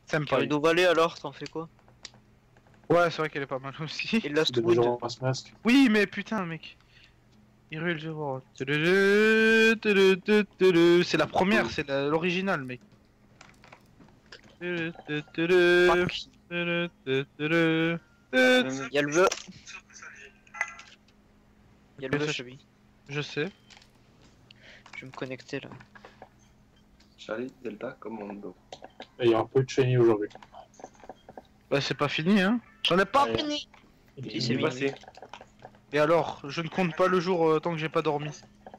Sympa. Gerudo Valley alors, t'en fais quoi? Ouais, c'est vrai qu'elle est pas mal aussi. Et Last De Wood. gens passe masque. Oui, mais putain, mec. Hyrule Zero. C'est la première, c'est l'original, mec. Fuck. Je Y'a le vœu. Y'a le vœu, Chabi. sais. Je vais me connecter là. Charlie, Delta, Commando. Et il y a un peu de shiny aujourd'hui. Bah, c'est pas fini, hein. J'en ai pas Ouais. fini. Si, c'est passé. Et alors, je ne compte pas le jour tant que j'ai pas dormi.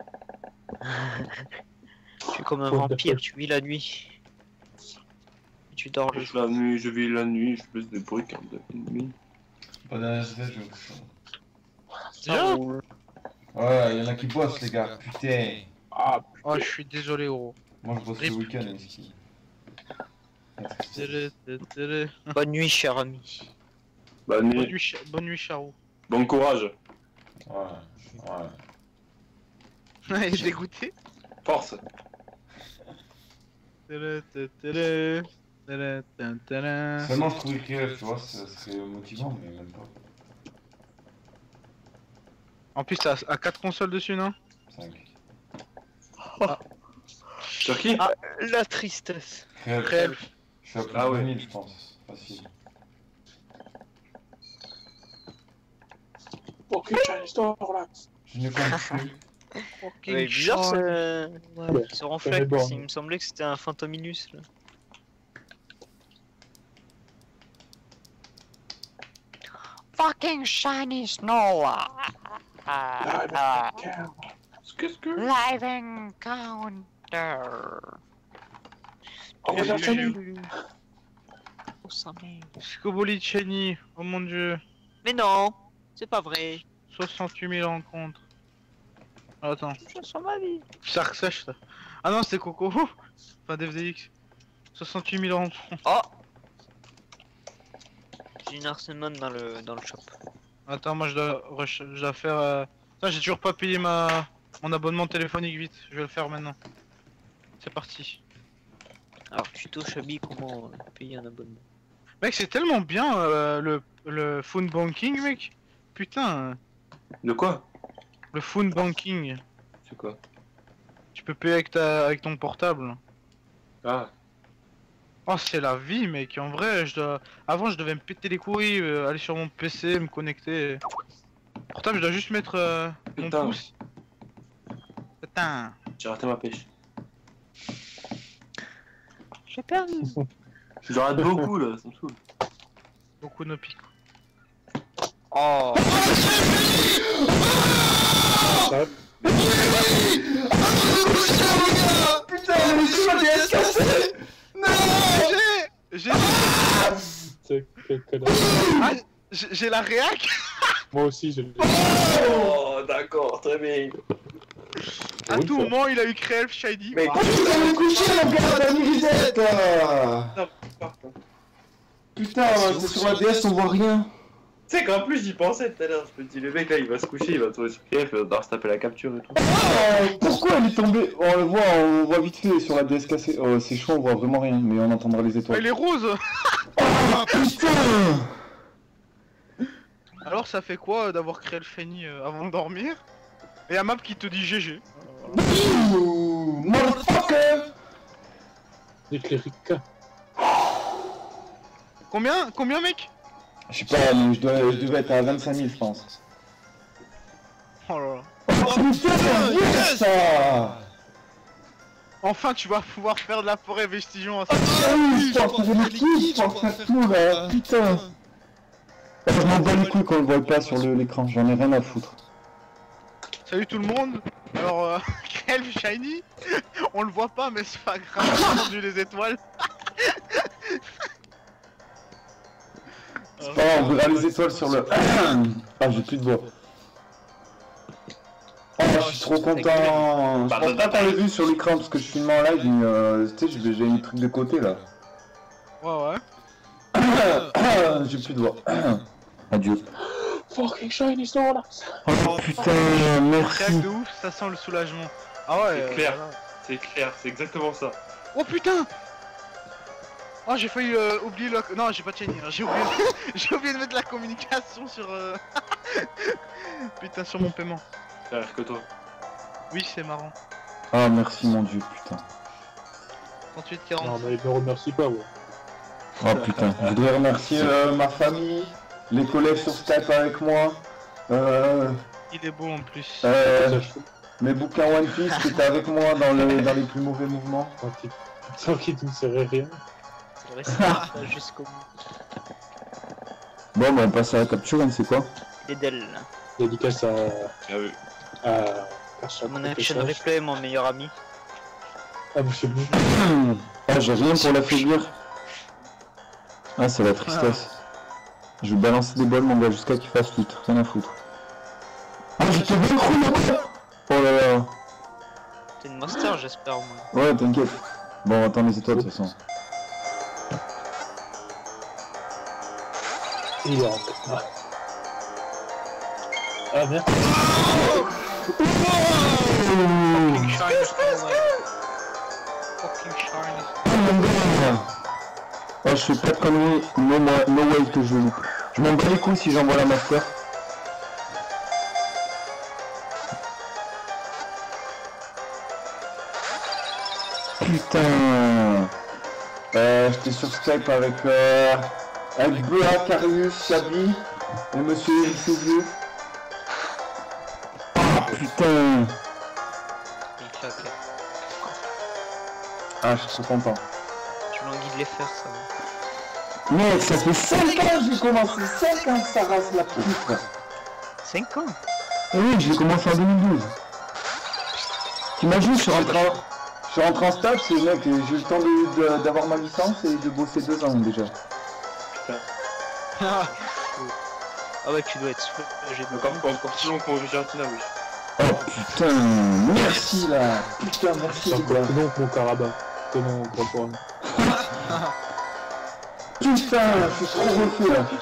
Tu es comme un vampire, tu vis la nuit. Et tu dors le jour. La nuit, je vis la nuit, je fais des bruits quand de nuit. Pas d'un SDF, je me Ça roule. Ouais, y'en a qui bossent, les gars, putain. Ah, Oh, je suis désolé, gros. Moi, je bosse Rip. le week-end, ici. Bonne nuit, cher ami. Bonne nuit, Bonne nuit, Charou. bon courage, Ouais, ouais. Il est dégoûté. force. Seulement, je trouvais que, tu vois, ça serait motivant, mais même pas. En plus, t'as 4 consoles dessus, non? 5. Sur qui? Ah, la tristesse. Réel. Je suis à plus Ah de ouais. 2000, je pense. Facile. ok, shiny store là. Je ne compte plus. Ouais, bizarre ce... Ouais, ce reflex, bon. il me semblait que c'était un Phantominus là. Fucking shiny snow! Qu'est-ce que? Live encounter! Oh, regarde shiny. Oh, ça merde. Scoboli Chenny, oh mon dieu. Mais non! C'est pas vrai! 68 000 rencontres. Attends, Je sens ma vie! Shark Sèche ça. Ah non, c'est Coco. Enfin, DFDX. 68 000 rencontres. Oh! J'ai une Arsenal dans le shop. Attends, moi je dois faire. Putain, j'ai toujours pas payé mon abonnement téléphonique vite. Je vais le faire maintenant. C'est parti. Alors, tuto Chabi, comment payer un abonnement? Mec, c'est tellement bien le phone banking, mec. Putain, De quoi? le phone banking. C'est quoi? Tu peux payer avec ton portable. Ah, Oh, c'est la vie, mec. En vrai, avant, je devais me péter les couilles, aller sur mon PC, me connecter. Portable, je dois juste mettre mon Putain. pouce. Putain. j'ai raté ma pêche. J'ai perdu! Je rate beaucoup là, ça me saoule. Beaucoup de pics. Oh! Ça, Putain, mais je suis DS cassé. J'ai c'est quel connard. ah, j'ai la réac. Moi aussi, je l'ai. Oh, d'accord, très bien. À Oui, tout ça. moment, il a eu Creel Shiny. Mais Ah, Putain, mais couché, mon gars, t'as mis reset, là. non, par contre. Putain, c'est sur la DS, on voit rien. Tu sais qu'en plus j'y pensais tout à l'heure, je me dis le mec là il va se coucher, il va tomber sur KF, il va devoir se taper la capture et tout. Pourquoi elle est tombée? On voit vite fait sur la DS cassée. Oh, c'est chaud, on voit vraiment rien, mais on entendra les il étoiles. est rose. Oh putain. Alors, ça fait quoi d'avoir créé le Shiny avant de dormir? Et un map qui te dit GG. Ouh, motherfucker. Des clérics. Combien, mec? Je sais pas, mais je devais être à 25 000, je pense. Oh là là. Oh putain, yes ça. Enfin, tu vas pouvoir faire de la forêt vestigion à ça. Ah oui, je peux en faire des liquides, je peux en faire tout là, putain. Je m'en bats les couilles quand on le voit pas sur l'écran, j'en ai rien à foutre. Salut tout le monde. Alors, Creel Shiny, on le voit pas, mais c'est pas grave, j'ai entendu les étoiles. C'est pas grave, on verra les étoiles sur le... Ah, j'ai plus de voix. Oh, je suis trop content. Je pense pas t'avais vu sur l'écran parce que je filme en live, mais tu sais, j'ai mis le truc de côté là. Ouais. J'ai plus de voix. Adieu. Fucking shiny store là. Oh putain, Creel merci. de ouf, ça sent le soulagement. Ah ouais. C'est clair. Voilà. C'est clair, c'est exactement ça. Oh putain. Oh, j'ai failli oublier le... Non, j'ai pas de chaîne, j'ai oublié... j'ai oublié de mettre la communication sur... Putain, sur mon paiement. C'est rire que toi. Oui, c'est marrant. Ah, merci mon dieu, putain. 38, 40. Non, mais il me remercie pas, ouais. Oh putain, je voudrais remercier ma famille, les collègues sur Skype avec moi, Il est beau en plus. mes bouquins One Piece qui étaient avec moi dans les plus mauvais mouvements. Sans qu'il ne serait rien. Je reste jusqu'au bout. Bon, bah on passe à la capture, c'est quoi? Les Dell. Dédicace à oui. Mon action replay, mon meilleur ami. Ah, monsieur Blue. Ah, j'ai rien pour la figure. Ah, c'est la tristesse. Je vais balancer des bols, mon gars, jusqu'à qu'il fasse litre, rien à foutre. Ah, j'étais bien cru, là. Oh là là. T'es une master, j'espère, au moins. Ouais, t'inquiète. Bon, on attend les étoiles, de toute façon. Il est rentré. Ah, merde. Fucking shiny. Fucking shiny. Oh mon gars. Oh, je fais pas de conneries, no way que je loupe. Je m'en bats les couilles si j'envoie la master. Putain. J'étais sur Skype avec Bea, Carius, Sabi et Monsieur Eric Vieux. Ah putain. Ah, je suis trop content. Je m'enguie de les faire, ça. Mec, ça fait 5 ans que j'ai commencé, 5 ans que ça rase la pute. 5 ans. Eh oui, je l'ai commencé en 2012. T'imagines, je suis rentré en stage, c'est mec, j'ai eu le temps d'avoir ma licence et de bosser 2 ans déjà. Ah ouais, tu dois être j'ai Encore plus long qu'on joue Argentina, oui. Oh putain, merci là. Putain, merci les gars. C'est donc mon Karabakh. C'est mon grand-père. Putain, je suis trop refait là.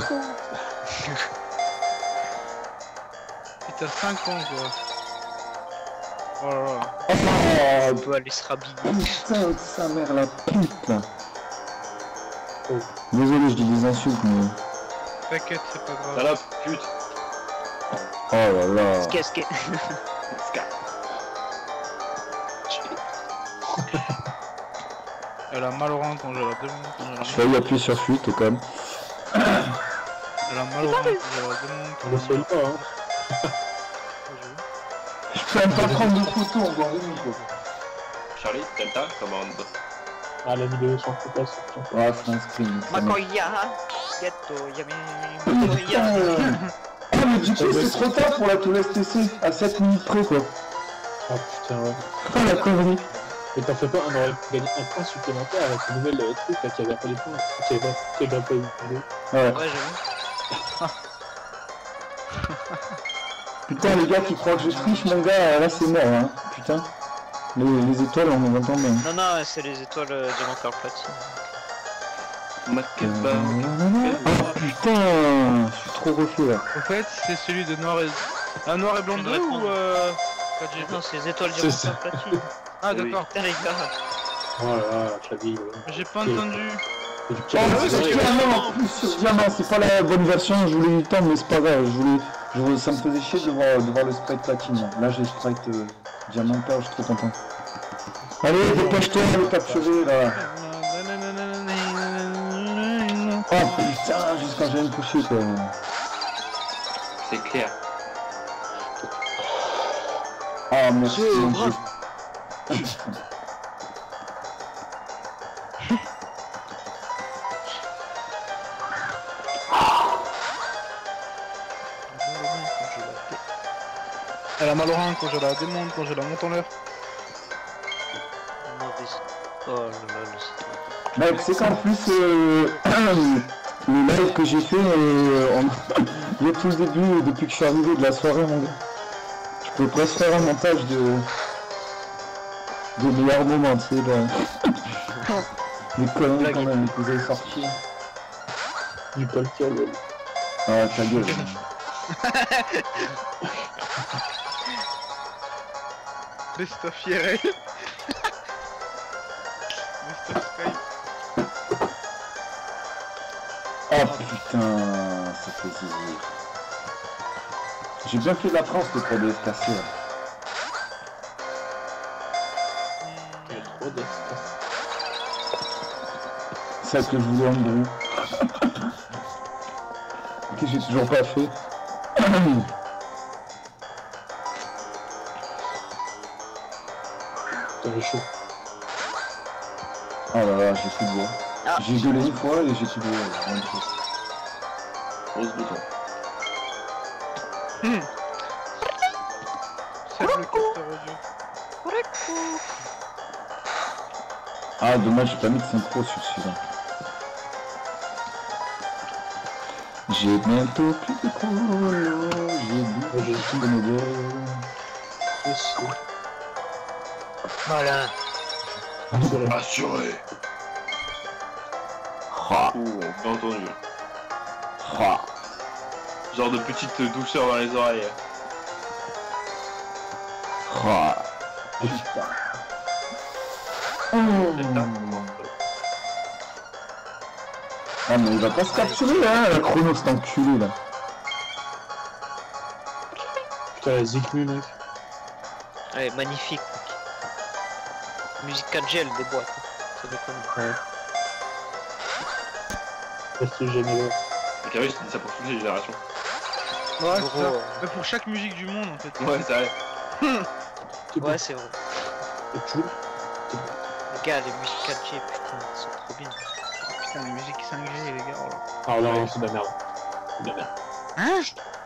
Putain, 5 ans quoi. Oh là là. Oh on peut aller se rhabiller. putain, de sa mère la pute là. Oh. Désolé, je dis des insultes, mais... T'inquiète, c'est pas grave. Salope, pute. Oh là là. Qu'est-ce que... Elle a mal au rein quand je la demande. J'ai failli appuyer sur fuite quand même. Elle a mal au rein quand je la demande. On le souhaite pas, hein. Je peux même pas prendre de photos encore une quoi. Charlie, Delta, commande. Ah, la vidéo s'en fout pas, c'est Ah, c'est un screen. Makoya, ghetto, yami, Putain. Ah mais du coup c'est trop tard pour la Tour STC, à 7 minutes près quoi. Ah putain, ouais. Oh la connerie. Et t'en fais pas, on aurait gagné un point supplémentaire avec une nouvelle truc là qui avait pas les points, qui avait pas eu de vidéo. Ouais. Ouais, j'avoue. Putain les gars qui croient que je triche mon gars, là c'est mort hein. Putain. Les étoiles on en entend bien. Non, non, c'est les étoiles diamant cœur platine. Oh putain, je suis trop refait là. En fait, c'est celui de noir et... Un noir et blanc 2 ou 4G? Non, c'est les étoiles diamant ça. cœur platine. Ah d'accord, Putain, les gars. Oh là là, Clavier. j'ai pas entendu. Oh c'est diamant en plus sur diamant, c'est pas la bonne version, je voulais eu le temps mais c'est pas grave, ça me faisait chier de voir le sprite platine. Là j'ai le sprite diamant peur, je suis trop content. Allez, dépêche-toi de le capturer là. Oh putain, juste quand j'allais me coucher quoi. C'est clair. Oh merci mon dieu. Elle a mal au rein quand je la démonte, quand je la monte en l'air. Oh là là, Mec, c'est qu'en plus, le live que j'ai fait, il y a tout le début, depuis que je suis arrivé de la soirée, mon gars. Je peux presque faire un montage de meilleurs moments, tu sais, là. Les conneries quand même, que vous avez sortis. Du Paul Kiel. Ah, ta gueule. Best of IRL. Best of Skype. Oh putain, ça fait plaisir. J'ai bien fait de la France le 3DS cassé. Il y a trop d'espace. C'est ça que je voulais en gros. Ok, j'ai toujours pas fait. T'avais chaud. Oh là là, j'ai plus de voix. Ah. J'ai gueulé une fois et j'ai plus de voix. Rien de plus. Rose bouton. C'est le capteur audio. Ah dommage, j'ai pas mis de synchro sur celui-là. J'ai bientôt plus de cours, j'ai tout de modèle. Aussi. Voilà. Assuré. Ah, Ouh, bien entendu. ah. Genre de petite douceur dans les oreilles. Ah. Putain. Ah mais il va pas se capturer hein, la chrono cet enculé là. Putain, la Zikmu, mec. Ouais, magnifique. Musique 4G, elle déboîte. Ça déconne. Reste généreux. Et Carus, il dit ça pour toutes les générations. Ouais, c'est Gros, ça. Mais pour chaque musique du monde en fait. Ouais, c'est vrai. Ouais, c'est vrai. C'est cool. Les gars, les musiques 4G, putain, elles sont trop bien. Putain, les musiques 5G les gars. Oh là. Ah non, c'est de la merde. C'est de la merde. Hein?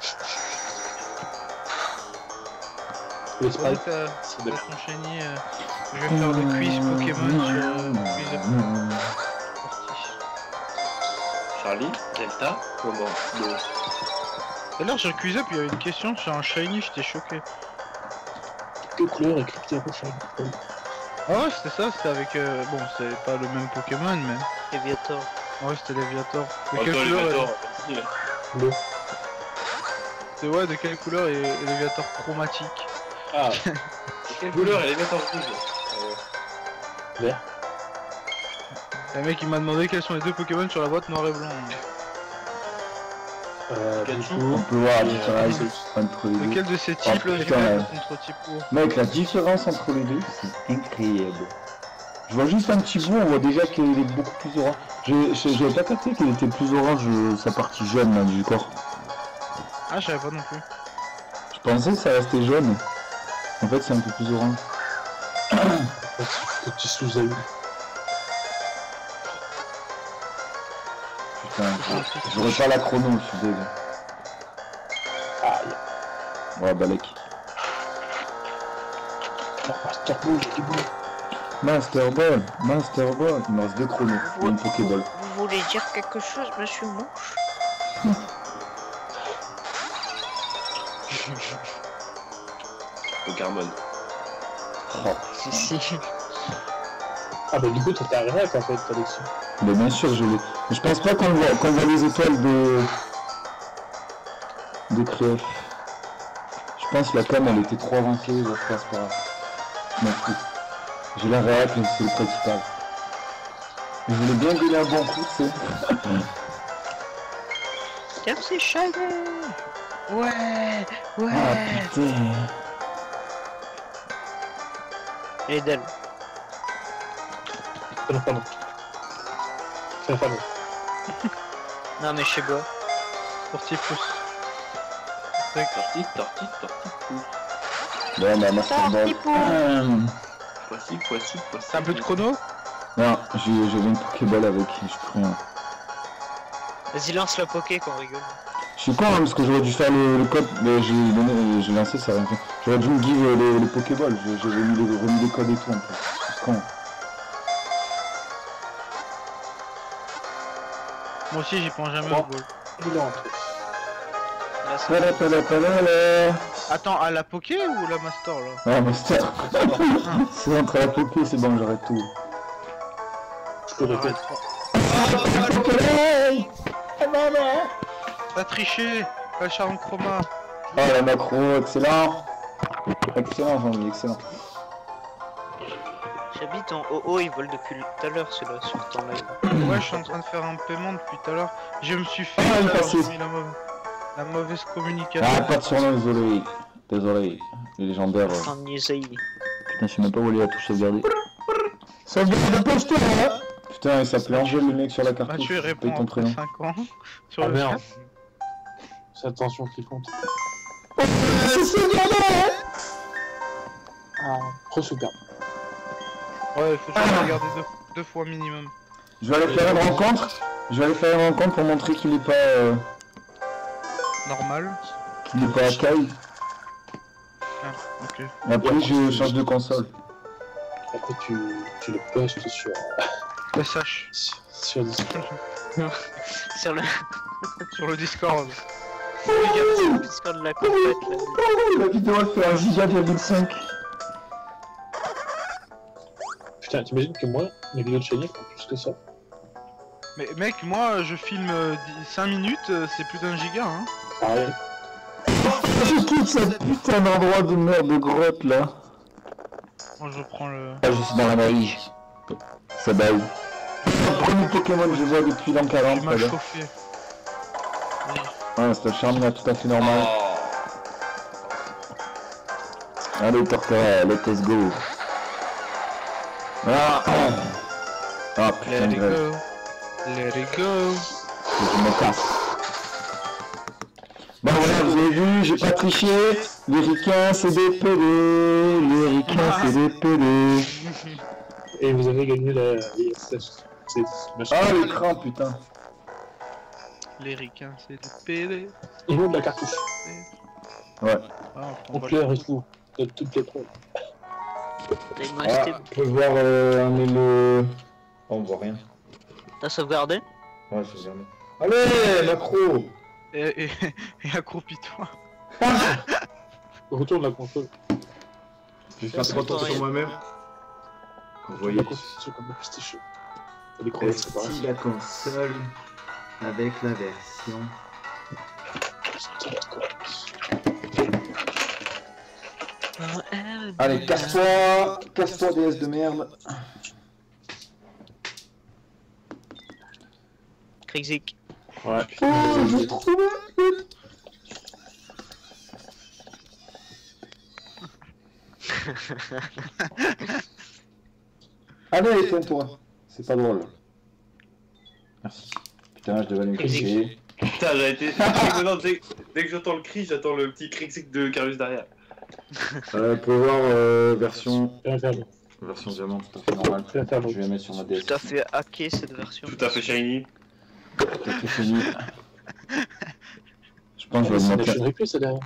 Les Vas-y, sprites, t'as c'est de la merde. enchaîné. Je vais faire le quiz Pokémon sur quiz sportif. Charlie, Delta, comment le... Tout à l'heure sur Quiz Up, il y avait une question sur un shiny, j'étais choqué. Que couleur est crypté rouge? Ah ouais, c'était ça, c'était avec... bon, c'était pas le même Pokémon, mais... Léviator. Ouais, c'était Léviator. De Oh, quelle toi, couleur Léviator, Bleu. C'est ouais, de quelle couleur est Léviator chromatique? Ah, quelle couleur elle est mettre en rouge? vert. Le mec il m'a demandé quels sont les deux Pokémon sur la boîte noir et blanc. Du Pikachu. coup, On peut voir la différence entre les deux. Lequel de ces types Oh, le putain, ouais. contre type O? Mec, la différence entre les deux, c'est incroyable. Je vois juste un petit bout, on voit déjà qu'il est beaucoup plus orange. J'avais pas capté qu'il était plus orange sa partie jaune là, du corps. Ah, je savais pas non plus. Je pensais que ça restait jaune. En fait, c'est un peu plus orange. petit sous-avis. Putain, je repars la chrono, je suis désolé. Aïe. Ouais, Balek. Non, Master Ball, j'ai du boulot. Master Ball, Master Ball. Il me reste deux chronos et une Pokéball. Vous voulez dire quelque chose, monsieur Mouche? Pokémon. Oh. Si. Ah bah du coup, t'étais à Réac en fait, Alexis. Mais bien sûr, je l'ai. Mais je pense pas qu'on voit les étoiles de Krief. Je pense que la cam elle était trop avancée, je passe pas. Je m'en fous. J'ai la réac, mais c'est le principal. Je voulais bien donner un bon coup, tu sais. Merci, Shiny. Ouais. Ah putain. Et d'elle. Pardon. C'est la famille. Non, mais je sais pas. Sportif pouce. Tortique, pouce. Bon, bah, Master Ball. Voici. T'as un peu de chrono? Non, j'avais une Pokéball avec, j'ai pris un. Vas-y, lance la poké qu'on rigole. Je suis con hein, parce que j'aurais dû faire le code, mais j'ai lancé, ça a rien fait. J'aurais dû me give les Pokéballs, j'avais remis les codes et tout en fait. Je suis con. Moi aussi j'y pense jamais au ball. Il est rentré. Là, c'est Palapalapalala. Attends, à la Poké ou la Master là? Ah, Master. C'est entre la Poké, c'est bon, j'arrête tout. Je peux répéter. T'as triché! Pas le charme chroma! Oh la macro, excellent. Excellent, Jean-Louis, excellent. J'habite en OO, ils volent depuis tout à l'heure, ceux-là, sur ton live. Ouais, je suis en train de faire un paiement depuis tout à l'heure. Je me suis fait Ah, il est passé. j'ai mis la mauvaise communication. Ah, pas de surnom, désolé. Désolé. Les légendaires. En Isaïe. Putain, je sais même pas où il a tout sauvegardé. Sauvegarde de poster, hein. Putain, il s'appelait Angèle, le mec sur la cartouche. Mathieu il Paye répond ton après prénom. 5 ans sur Ah le merde. chat. C'est attention qui compte. C'est sauvegardé, hein. Ah, re-sauvegarde. Ouais, il faut toujours regarder deux fois minimum. Je vais aller faire une rencontre. Je vais aller faire une rencontre pour montrer qu'il est pas... Normal. qu'il est pas à caille. Ah, ok. Et après, je change de console. Après, tu le postes sur SH. sur Discord. Sur le Sur le Discord. Discord de la compète, là. La vidéo elle fait 1 giga,5. Putain, t'imagines que moi, mes vidéos de chaîne font plus que ça. Mais mec, moi je filme 5 minutes, c'est plus d'1 giga hein. Pareil. Je quitte cette putain d'endroit de merde de grotte là. Moi je prends le... Ah, je suis dans la maïge. Ça baille. Le premier Pokémon que je vois depuis l'an 40 Tu m'as là. chauffé. Ouais, c'est un Charmia tout à fait normal. Allez Torterra, let's go. Ah, ah putain Let de it grève. go. Let it go. Je me casse. Bon voilà, vous avez vu, j'ai pas triché. Les ricains c'est des PD. Les ricains c'est des PD. Et vous avez gagné la ISS. C'est machin. Ah l'écran putain. Les ricains, c'est des PD. Et nous de la cartouche. Ouais. Ah, on On prend pleure et tout. De toutes les preuves. Il me Ah, restait... on peut voir le... Oh, on voit rien. T'as sauvegardé? Ouais, c'est jamais. Allez, macro. Et accroupis-toi. Retourne la console. Je vais faire trop attention sur moi-même. Vous voyez. La console, c'est comme le PlayStation. T'as des crevettes, c'est pareil. la console avec la version. Allez, casse-toi DS de merde. Krizik. Ouais. Oh, j'ai trouvé. Allez, éteins-toi. C'est pas drôle. Merci. Putain, je devais aller me coucher. Putain, j'ai été. Maintenant, dès que j'entends le cri, j'attends le petit cric de Carus derrière. Vous pouvez voir version Version diamant tout à fait normale. Je vais faire Je vais la mettre sur ma DS. Tout à fait hacké cette version. Tout à fait shiny. Tout à fait fini. Je pense que je vais Ça augmenter. n'achèterait plus ça derrière.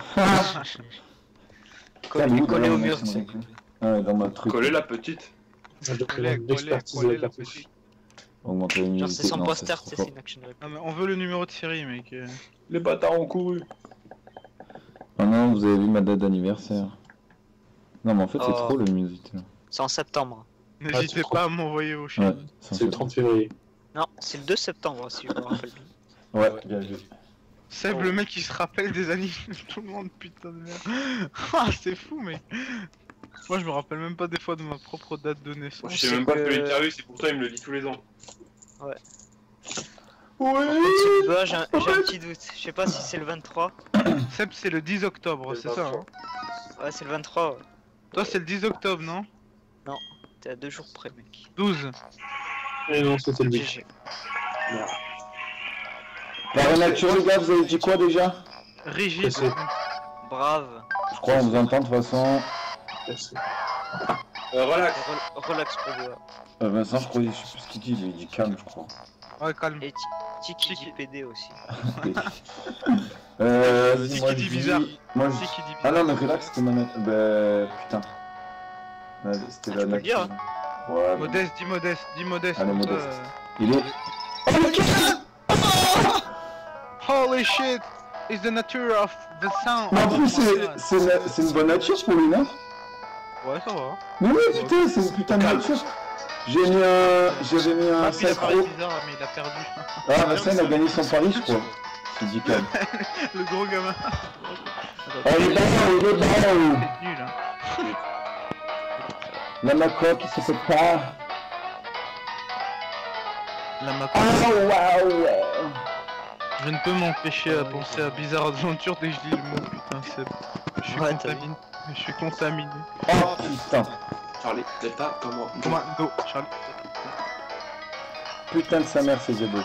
Collé au mur, tu sais. Ouais, dans ma truc. Coller la petite. Je dois Coller, prendre l'expertise de coller la la cartouche. petite. Augmenter la Genre humidité. c'est son Non, poster, c'est c'est trop une action rep. Non mais on veut le numéro de série mec. Les bâtards ont couru. Ah non, vous avez vu ma date d'anniversaire. Non, mais en fait, c'est Oh. trop le musique là. C'est en septembre. N'hésitez c'est pas à m'envoyer vos Ouais, chiens. ça C'est le fait- 30 février. Non, c'est le 2 septembre si je me rappelle bien. Ouais, bien vu. Seb, le mec qui se rappelle des animes de tout le monde, putain de merde. Ah, c'est fou, mec. Moi, je me rappelle même pas des fois de ma propre date de naissance. Je sais même pas celui de Carus, et pourtant il me le dit tous les ans. Ouais. Bah, j'ai un petit doute. Je sais pas si c'est le 23. Seb, c'est le 10 octobre, C'est c'est le ça 23. hein. Ouais, c'est le 23. Ouais. Toi, c'est le 10 octobre, non? T'es à 2 jours près, mec. 12. Et non, c'était le 8. GG. La nature, les gars, vous avez dit quoi déjà? Rigide. C'est- Brave. Je crois qu'on vous entend de toute façon. Relax. Relax pour moi. Vincent, je crois, je sais plus ce qu'il dit, il dit calme, je crois. Ouais, calme. Et Tiki dit PD aussi. Vas-y, Tiki moi je dit dis. bizarre. Moi je C'est dis. qui dit Ah non, mais relax, c'était ma nature. Bah putain. Ouais, c'était Ah, la tu peux le dire, nature. Ouais, mais- Modeste, dis modeste, dis modeste. Allez, comme ça, modeste. Il est. Holy shit! It's the nature of the sound. Mais en plus, c'est une bonne nature pour lui, non? Ouais, ça va. Mais oui, putain, c'est une putain de nature. J'avais mis un Il a synchro. pareil bizarre, mais il a perdu. Ah, Vincent, il a gagné son pari, je crois. Je dis calme. Le gros gamin. Oh, il est bon, il est bon. C'est nul, hein. La macaque qui se fait pas. La map. Ah waouh. Je ne peux m'empêcher à penser à Bizarre Adventure dès que je dis le mot, putain, c'est... Je suis Ouais, contaminé. Je suis contaminé. Oh putain. Charlie, Delta, comment? Commando, Charlie. Putain de sa mère c'est Diablo.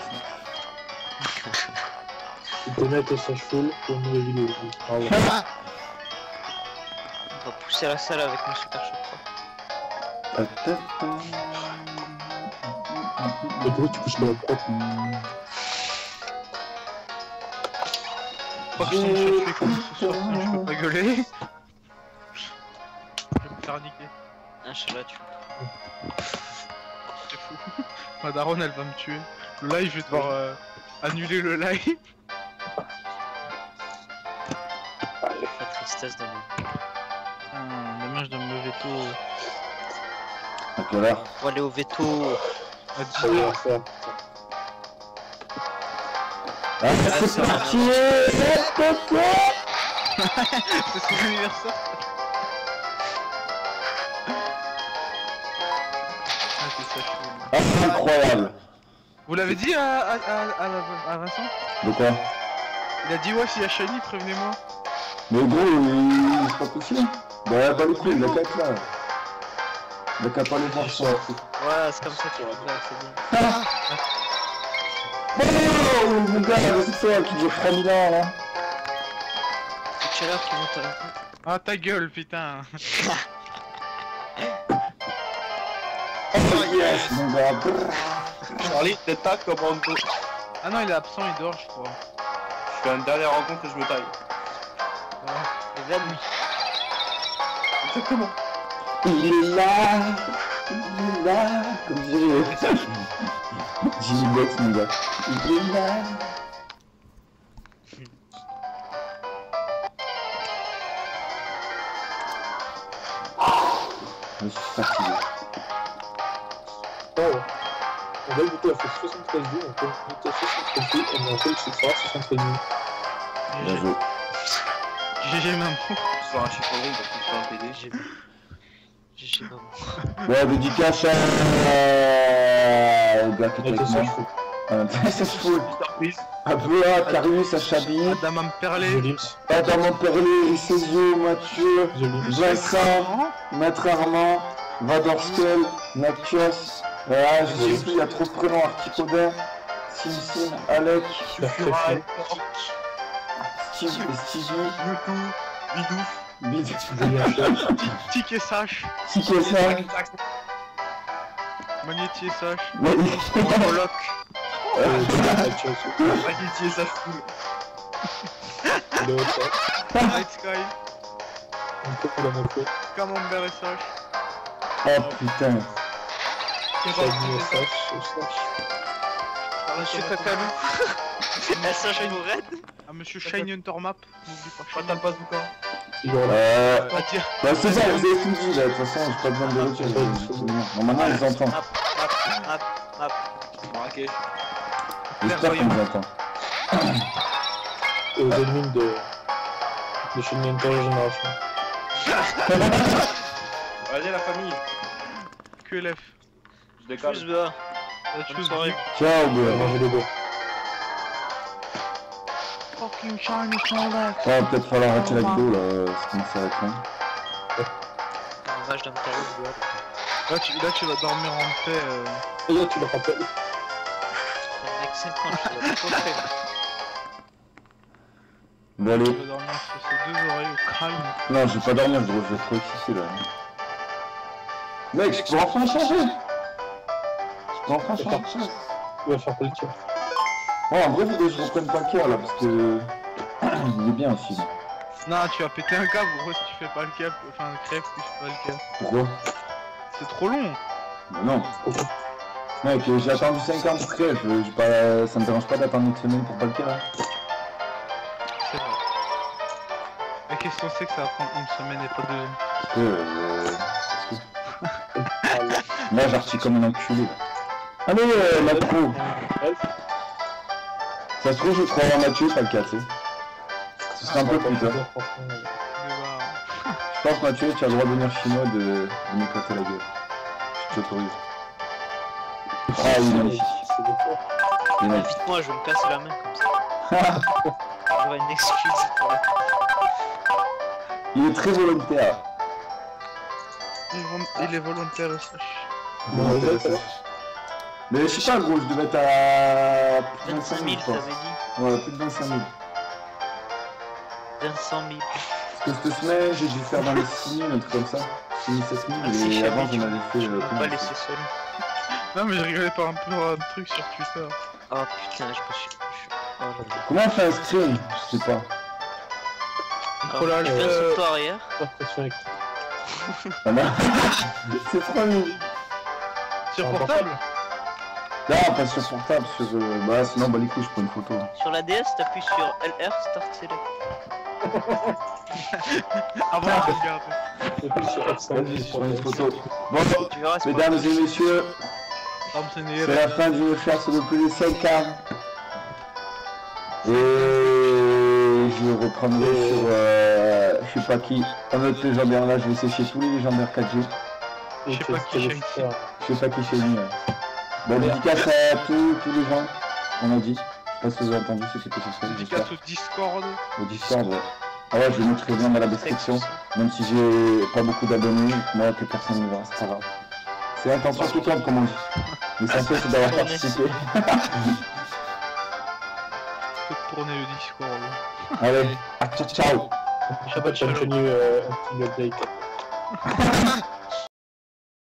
Internet et Sage Full pour une nouvelle vidéo. Bravo. On va pousser la salle avec mon super choc. Et du coup, tu couches le propre. Pas que je tombe sur le fait comme ce soir, sinon je peux pas gueuler. Je vais me faire niquer. Inch'Allah, tu. C'est fou. Ma daronne elle va me tuer. Le live, je vais devoir annuler le live. La tristesse de moi. Demain je dois me lever tôt. À quelle heure? On va aller au veto. À Ça 10h. va faire. Ah c'est parti. C'est son anniversaire. Ah c'est ça chaud. Incroyable. Vous l'avez dit à Vincent? De quoi? Il a dit ouais s'il y a Shiny prévenez-moi. Mais gros, c'est pas possible. Bah pas les couilles, il a qu'à être là. Il a qu'à pas les voir sur la truc. Ouais, c'est comme ça qu'il va faire, c'est bien. Oh mon gars, c'est toi qui dure 3000 ans là. C'est quelle heure qu'il monte à la fin? Ah ta gueule putain. Oh yes mon gars. Charlie, Delta, commando. Ah non il est absent, il dort je crois. Je fais une dernière rencontre et je me taille. Voilà. Évanouie. Exactement. Il est là, comme dirait Jimmy Box mon gars. Il est là. Je suis fatigué. Oh, on va écouter, elle fait 73 vues, on peut écouter 73 vues, et on fait le succès 73 vues. Bien joué. GG maman. Sur un chiffre rond parce que je fais un PD. GG maman. Ouais, dédicace au gars qui Et était que avec ça, moi. je fous. C'est full. Surprise. À Bea, Carius, à Chabi, Adam Perlé. Jolims. Adam Perlé, Césio, Mathieu, Jolims. Vincent, Maître Armand, Vadorskel, Nakios, je sais plus, il y a trop de prénoms, Articodin, Sim, Alec, Fural. Stevie, Bidou. Bid, Tic et Sache. Tic et ça, Magnéti et Sache. Moloch. Magnéti et sa foule. Night Sky. Camembert Camembert et Sache. oh putain, Monsieur Kakalou. SH nous raid. À Monsieur Shiny Huntermap. N'oublie pas. Pas t'as pas du camp. À dire. bah c'est ça, vous avez tout dit là, de toute façon, j'ai pas besoin de retour, bon maintenant ils entendent, Map. Marrakech. j'espère qu'ils nous entendent. Et aux ennemis de Shiny Hunter Génération. Allez la famille. QLF. Je décale. Plus bas. La Bonne chose soirée. Ciao, On va Bea. manger les deux. Fucking Shiny Snorlax. Ça va peut-être falloir arrêter la vidéo là, ça commence à être long. Dommage d'un carré de bois. Là tu vas dormir en paix. Et là, tu le rappelles. Un excellent, je l'ai trop fait. Bon allez, Tu vas dormir sur ses deux oreilles au calme. non je vais pas dormir, je vais être trop excité là. Mec, je peux enfin changer. Je peux enfin changer. Tu vas faire politique. Ouais, en vrai, faudrait que je reprenne pas le cœur là, parce que... il est bien aussi. Non, tu vas péter un câble, gros, si tu fais pas le câble. Enfin, crève si tu fais pas le câble. Pourquoi? C'est trop long. Bah non. Mec, j'ai attendu 5 ans pour créer, j'ai pas... ça me dérange pas d'attendre une semaine pour pas le cœur. Hein. C'est vrai. La question c'est que ça va prendre une semaine et pas deux. Parce que... Moi, j'articule comme un enculé. Allez, la pro. Ça se trouve, je crois avoir Mathieu, pas le cas, tu sais. Ce serait un peu plus tard. Mais bah, Je pense Mathieu, tu as le droit de devenir chinois de m'éclater la gueule. Je t'autorise. Ah, il est magnifique. C'est des fois. Il est magnifique. Invite-moi, je vais me casser la main comme ça. J'aurai une excuse pour la... Il est très volontaire. Il est volontaire aussi. Mais je sais pas gros, je devais être à plus de 25 000, je t'avais pense. dit. Ouais, plus de 25 000. 500 000. Parce que cette semaine, j'ai dû faire dans les 6 000, un truc comme ça. 6 000, 7 000, Merci, et chérie, avant tu j'en avais fait Je peux plein. pas laisser seul. Non mais je rigolais par un peu un truc sur Twitter. Oh putain, je me suis... Oh là là. Comment on fait un screen? Je sais pas. Oh là Alors, là. tu viens sur toi arrière. Attention avec Ah non. C'est trop nul. Sur portable? Non, pas sur portable, sur... bah sinon, bah les couilles, je prends une photo. Sur la DS, t'appuies sur LR, Start Select. Avant de regarder. Vas-y, je prends une photo. Bon, Tu verras, c'est pas mesdames et messieurs, Renseigner c'est la fin d'une chasse de plus de 5 ans. Et je reprendrai sur, je sais pas qui, un autre légendaire là, je vais sécher tous les légendaires 4G. Je sais pas qui j'ai écrit. Je sais pas qui c'est lui. Bon, dédicace à tous les gens, on a dit. Je sais pas si vous avez entendu ce qui était sur Dédicace au Discord. au Discord, ouais. Ah ouais, je le mettrai bien dans la description, même si j'ai pas beaucoup d'abonnés, moi que personne ne verra, c'est pas grave. C'est l'intention qui compte, comme on dit. L'essentiel c'est d'avoir participé. Faut tourner le Discord. Allez, ciao ciao. Je sais pas, tu as tenu un petit update.